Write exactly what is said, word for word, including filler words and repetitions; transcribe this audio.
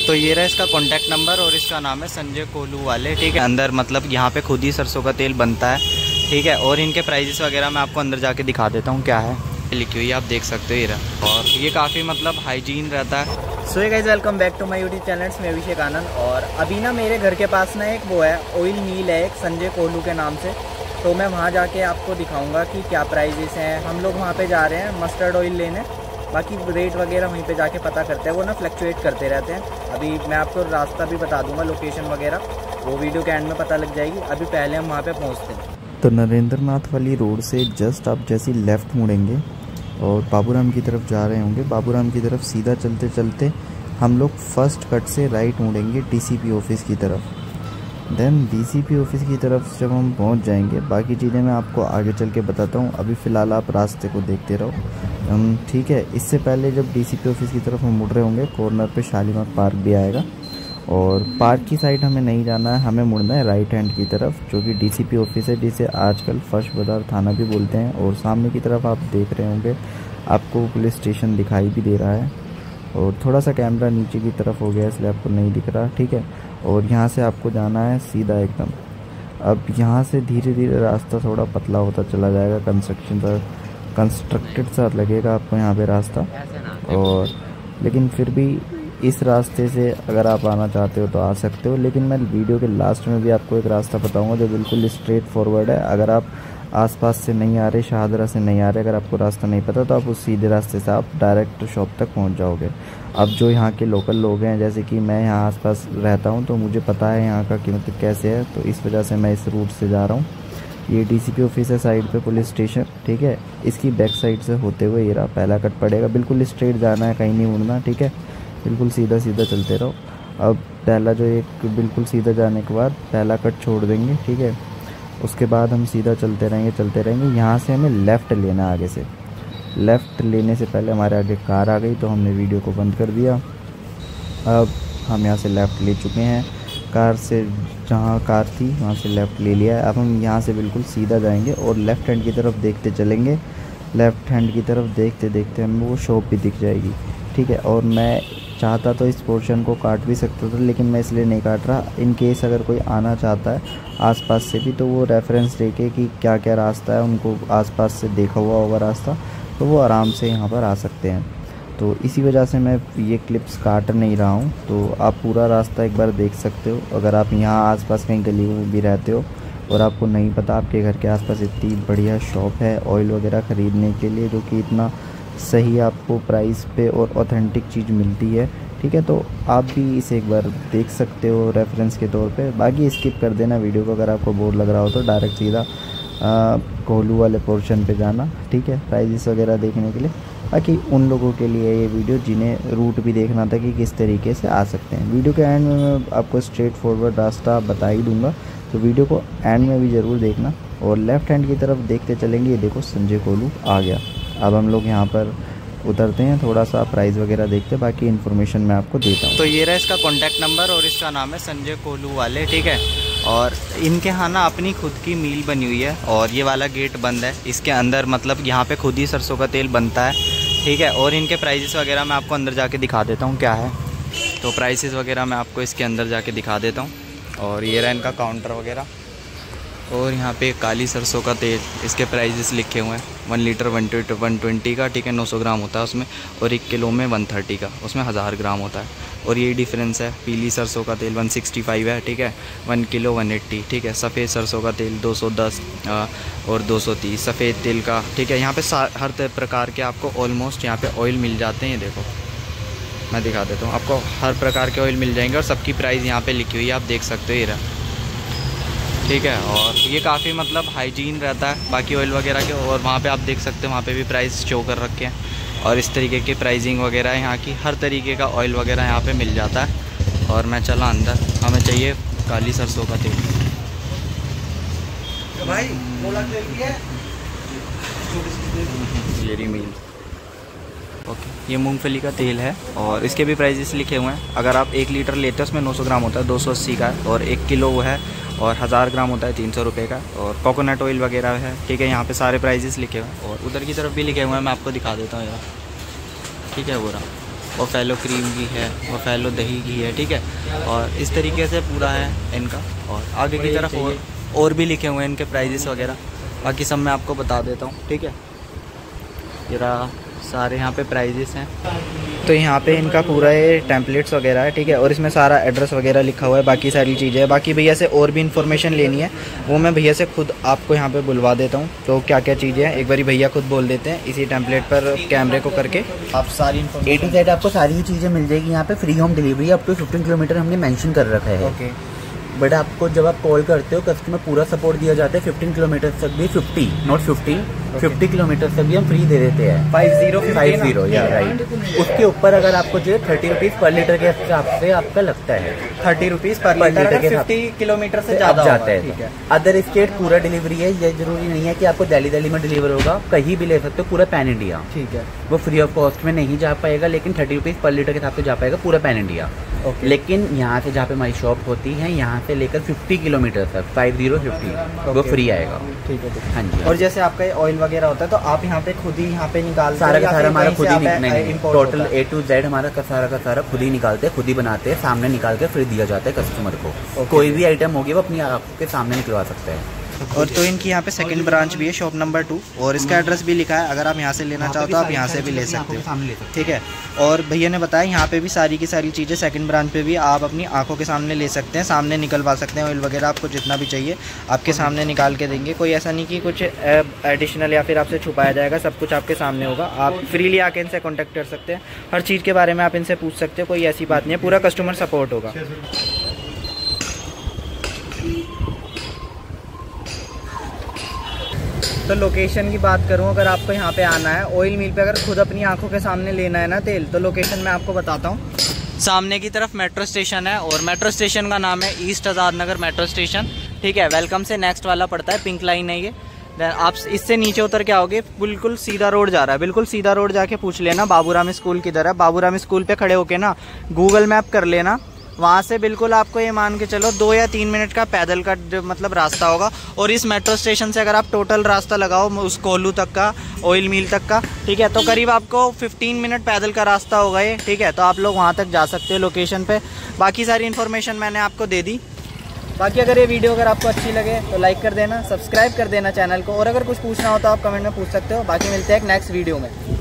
तो ये रहा इसका कॉन्टैक्ट नंबर और इसका नाम है संजय कोल्हू वाले, ठीक है। अंदर मतलब यहाँ पे खुद ही सरसों का तेल बनता है, ठीक है। और इनके प्राइजेस वगैरह मैं आपको अंदर जाके दिखा देता हूँ क्या है लिखी हुई है, आप देख सकते हो ये रहा। और ये काफ़ी मतलब हाइजीन रहता है। So guys welcome back to my YouTube channel में अभिषेक आनंद। और अभी ना मेरे घर के पास ना एक वो है ऑयल मिल है एक संजय कोल्हू के नाम से, तो मैं वहाँ जाके आपको दिखाऊंगा कि क्या प्राइजेस हैं। हम लोग वहाँ पे जा रहे हैं मस्टर्ड ऑयल लेने, बाकी रेट वगैरह वहीं पे जाके पता करते हैं। वो ना फ्लक्चुएट करते रहते हैं। अभी मैं आपको रास्ता भी बता दूंगा, लोकेशन वगैरह, वो वीडियो के एंड में पता लग जाएगी। अभी पहले हम वहाँ पे पहुँचते हैं। तो नरेंद्र नाथ वाली रोड से जस्ट आप जैसे लेफ़्ट मुड़ेंगे और बाबूराम की तरफ जा रहे होंगे, बाबूराम की तरफ सीधा चलते चलते हम लोग फर्स्ट कट से राइट मुड़ेंगे डीसीपी ऑफिस की तरफ। देन डीसीपी ऑफिस की तरफ जब हम पहुंच जाएंगे, बाकी चीज़ें मैं आपको आगे चल के बताता हूं। अभी फ़िलहाल आप रास्ते को देखते रहो, ठीक है। इससे पहले जब डीसीपी ऑफिस की तरफ हम मुड़ रहे होंगे, कॉर्नर पे शालीमार पार्क भी आएगा और पार्क की साइड हमें नहीं जाना है, हमें मुड़ना है राइट हैंड की तरफ, जो कि डीसीपी ऑफिस है, जिसे आजकल फर्श बाजार थाना भी बोलते हैं। और सामने की तरफ आप देख रहे होंगे, आपको पुलिस स्टेशन दिखाई भी दे रहा है। और थोड़ा सा कैमरा नीचे की तरफ हो गया इसलिए आपको नहीं दिख रहा, ठीक है। और यहाँ से आपको जाना है सीधा एकदम। अब यहाँ से धीरे धीरे रास्ता थोड़ा पतला होता चला जाएगा, कंस्ट्रक्शन सा कंस्ट्रक्टेड सा लगेगा आपको यहाँ पे रास्ता। और लेकिन फिर भी इस रास्ते से अगर आप आना चाहते हो तो आ सकते हो, लेकिन मैं वीडियो के लास्ट में भी आपको एक रास्ता बताऊंगा जो बिल्कुल स्ट्रेट फॉरवर्ड है। अगर आप आसपास से नहीं आ रहे, शाहदरा से नहीं आ रहे, अगर आपको रास्ता नहीं पता तो आप उस सीधे रास्ते से आप डायरेक्ट शॉप तक पहुंच जाओगे। अब जो यहाँ के लोकल लोग हैं, जैसे कि मैं यहाँ आसपास रहता हूँ तो मुझे पता है यहाँ का कीमत कैसे है, तो इस वजह से मैं इस रूट से जा रहा हूँ। ये डीसीपी ऑफिस है साइड पे, पुलिस स्टेशन, ठीक है। इसकी बैक साइड से होते हुए ये रहा पहला कट पड़ेगा, बिल्कुल स्ट्रेट जाना है, कहीं नहीं मुड़ना, ठीक है। बिल्कुल सीधा सीधा चलते रहो। अब पहला जो एक बिल्कुल सीधा जाने के बाद पहला कट छोड़ देंगे, ठीक है। उसके बाद हम सीधा चलते रहेंगे चलते रहेंगे यहाँ से हमें लेफ़्ट लेना है। आगे से लेफ़्ट लेने से पहले हमारे आगे कार आ गई तो हमने वीडियो को बंद कर दिया। अब हम यहाँ से लेफ़्ट ले चुके हैं, कार से जहाँ कार थी वहाँ से लेफ़्ट ले लिया है। अब हम यहाँ से बिल्कुल सीधा जाएंगे और लेफ़्ट हैंड की तरफ देखते चलेंगे। लेफ़्ट हैंड की तरफ देखते देखते हमें वो शॉप भी दिख जाएगी, ठीक है। और मैं चाहता तो इस पोर्शन को काट भी सकता था, लेकिन मैं इसलिए नहीं काट रहा। इन केस अगर कोई आना चाहता है आसपास से भी तो वो रेफरेंस देके कि क्या क्या रास्ता है, उनको आसपास से देखा हुआ होगा रास्ता, तो वो आराम से यहाँ पर आ सकते हैं। तो इसी वजह से मैं ये क्लिप्स काट नहीं रहा हूँ। तो आप पूरा रास्ता एक बार देख सकते हो। अगर आप यहाँ आसपास कहीं गली में भी रहते हो और आपको नहीं पता आपके घर के आसपास इतनी बढ़िया शॉप है ऑयल वगैरह ख़रीदने के लिए, जो कि इतना सही आपको प्राइस पे और ऑथेंटिक चीज़ मिलती है, ठीक है, तो आप भी इसे एक बार देख सकते हो रेफरेंस के तौर पे। बाकी स्किप कर देना वीडियो को, अगर आपको बोर लग रहा हो तो डायरेक्ट सीधा कोल्हू वाले पोर्शन पे जाना, ठीक है, प्राइजेस वगैरह देखने के लिए। बाकी उन लोगों के लिए ये वीडियो जिन्हें रूट भी देखना था कि किस तरीके से आ सकते हैं। वीडियो के एंड में मैं आपको स्ट्रेट फॉरवर्ड रास्ता बता ही दूँगा, तो वीडियो को एंड में भी ज़रूर देखना। और लेफ़्ट हैंड की तरफ देखते चलेंगे, ये देखो संजय कोल्हू आ गया। अब हम लोग यहाँ पर उतरते हैं, थोड़ा सा प्राइस वगैरह देखते हैं, बाकी इन्फॉर्मेशन मैं आपको देता हूँ। तो ये रहा इसका कॉन्टैक्ट नंबर और इसका नाम है संजय कोल्हू वाले, ठीक है। और इनके यहाँ ना अपनी खुद की मील बनी हुई है और ये वाला गेट बंद है। इसके अंदर मतलब यहाँ पे खुद ही सरसों का तेल बनता है, ठीक है। और इनके प्राइजेस वगैरह मैं आपको अंदर जाके दिखा देता हूँ क्या है। तो प्राइसेस वगैरह मैं आपको इसके अंदर जाके दिखा देता हूँ। और ये रहा इनका काउंटर वगैरह। और यहाँ पे काली सरसों का तेल, इसके प्राइजेस लिखे हुए हैं। One litre one twenty one twenty का, ठीक है, नौ सौ ग्राम होता है उसमें। और एक किलो में वन थर्टी का, उसमें हज़ार ग्राम होता है। और ये डिफरेंस है। पीली सरसों का तेल वन सिक्सटी फाइव है, ठीक है, वन किलो वन एट्टी, ठीक है। सफ़ेद सरसों का तेल दो सौ दस और दो सौ तीस सफ़ेद तेल का, ठीक है। यहाँ पे हर प्रकार के आपको ऑलमोस्ट यहाँ पे ऑयल मिल जाते हैं। देखो मैं दिखा देता हूँ आपको, हर प्रकार के ऑयल मिल जाएंगे और सबकी प्राइस यहाँ पे लिखी हुई है, आप देख सकते हो, ये रहा, ठीक है। और ये काफ़ी मतलब हाइजीन रहता है बाकी ऑयल वगैरह के। और वहाँ पे आप देख सकते हो, वहाँ पे भी प्राइस शो कर रखे हैं और इस तरीके की प्राइसिंग वगैरह है यहाँ की। हर तरीके का ऑयल वगैरह यहाँ पे मिल जाता है। और मैं चला अंदर, हमें चाहिए काली सरसों का तेल। तो भाई ये मील, ओके। ये मूंगफली का तेल है और इसके भी प्राइजेस लिखे हुए हैं। अगर आप एक लीटर लेते हो उसमें नौ सौ ग्राम होता है, दो सौ अस्सी का है। और एक किलो वो है और हज़ार ग्राम होता है तीन सौ रुपये का। और कोकोनट ऑयल वगैरह है, ठीक है। यहाँ पे सारे प्राइजेस लिखे हुए हैं और उधर की तरफ भी लिखे हुए हैं, मैं आपको दिखा देता हूँ यार, ठीक है। वो रहा वो फैलो क्रीम की है, वो फैलो दही की है, ठीक है। और इस तरीके से पूरा है इनका। और आगे की तरफ और, और भी लिखे हुए हैं इनके प्राइजेस वगैरह, बाकी सब मैं आपको बता देता हूँ, ठीक है। जरा सारे यहाँ पे प्राइजेस हैं। तो यहाँ पे इनका पूरा ये टेम्पलेट्स वगैरह है, ठीक है। और इसमें सारा एड्रेस वगैरह लिखा हुआ है, बाकी सारी चीज़ें हैं। बाकी भैया से और भी इन्फॉर्मेशन लेनी है, वो मैं भैया से खुद आपको यहाँ पे बुलवा देता हूँ। तो क्या क्या चीज़ें हैं एक बारी भैया खुद बोल देते हैं इसी टेम्पलेट पर कैमरे को करके। आप सारी इन्फॉर्मेशन ए टू जेड आपको सारी चीज़ें मिल जाएगी यहाँ पे। Free home delivery up to fifteen kilometre हमने मेंशन कर रखा है। ओके। बट आपको जब आप कॉल करते हो कस्टमर पूरा सपोर्ट दिया जाता है। फिफ्टीन किलोमीटर तक भी, fifty not fifteen, fifty kilometre तक भी हम फ्री दे देते हैं। फाइव जीरो फाइव जीरो या राइट। उसके ऊपर अगर आपको जो थर्टी रुपीज़ पर लीटर के हिसाब से आपका लगता है, थर्टी रुपीज़ पर लीटर के फिफ्टी किलोमीटर से ज़्यादा जाता है। ठीक है। अदर स्टेट पूरा डिलीवरी है, ये जरूरी नहीं है कि आपको दिल्ली दिल्ली में डिलीवर होगा, कहीं भी ले सकते हो पूरा पैन इंडिया। ठीक है। वो फ्री ऑफ कॉस्ट में नहीं जा पाएगा, लेकिन थर्टी रुपीज़ पर लीटर के हिसाब से जा पाएगा पूरा पैन इंडिया। ओके। लेकिन यहाँ से जहाँ पे हमारी शॉप होती है, यहाँ से लेकर फिफ्टी किलोमीटर तक, फाइव जीरो फिफ्टी वो फ्री आएगा। ठीक है, ठीक है। हाँ जी। और जैसे आपका ऑयल वगैरह होता है तो आप यहाँ पे खुद ही यहाँ पे निकालते सारा का या सारा फिर हमारा कहीं खुद से ही आप नहीं, नहीं, import टोटल होता है? ए टू जेड हमारा का सारा का सारा खुद ही निकालते हैं, खुद ही बनाते हैं, सामने निकाल के फिर दिया जाता है कस्टमर को। Okay. कोई भी आइटम होगी वो अपनी आपके सामने निकलवा सकता है। और तो इनकी यहाँ पे सेकंड ब्रांच भी है, शॉप नंबर टू, और इसका एड्रेस भी लिखा है। अगर आप यहाँ से लेना चाहो तो आप यहाँ से भी ले सकते हो, ठीक है। और भैया ने बताया यहाँ पे भी सारी की सारी चीज़ें सेकंड ब्रांच पे भी आप अपनी आंखों के सामने ले सकते हैं, सामने निकलवा सकते हैं। ऑयल वगैरह आपको जितना भी चाहिए आपके सामने निकाल के देंगे। कोई ऐसा नहीं कि कुछ एडिशनल या फिर आपसे छुपाया जाएगा, सब कुछ आपके सामने होगा। आप फ्रीली आके इनसे कॉन्टैक्ट कर सकते हैं, हर चीज़ के बारे में आप इनसे पूछ सकते हो, कोई ऐसी बात नहीं है, पूरा कस्टमर सपोर्ट होगा। तो लोकेशन की बात करूं, अगर आपको यहाँ पे आना है ऑयल मिल पे, अगर खुद अपनी आंखों के सामने लेना है ना तेल, तो लोकेशन मैं आपको बताता हूँ। सामने की तरफ मेट्रो स्टेशन है, और मेट्रो स्टेशन का नाम है East Azad Nagar metro station, ठीक है। वेलकम से नेक्स्ट वाला पड़ता है, पिंक लाइन है ये। देन आप इससे नीचे उतर के आओगे, बिल्कुल सीधा रोड जा रहा है, बिल्कुल सीधा रोड जाके पूछ लेना बाबूराम स्कूल किधर है। बाबूराम स्कूल पे खड़े होके ना गूगल मैप कर लेना, वहाँ से बिल्कुल आपको ये मान के चलो दो या तीन मिनट का पैदल का मतलब रास्ता होगा। और इस मेट्रो स्टेशन से अगर आप टोटल रास्ता लगाओ उस कोल्लू तक का, ऑयल मिल तक का, ठीक है, तो करीब आपको पंद्रह मिनट पैदल का रास्ता होगा ये, ठीक है। तो आप लोग वहाँ तक जा सकते हो लोकेशन पे। बाकी सारी इन्फॉर्मेशन मैंने आपको दे दी। बाकी अगर ये वीडियो अगर आपको अच्छी लगे तो लाइक कर देना, सब्सक्राइब कर देना चैनल को, और अगर कुछ पूछना हो तो आप कमेंट में पूछ सकते हो। बाकी मिलते हैं एक नेक्स्ट वीडियो में।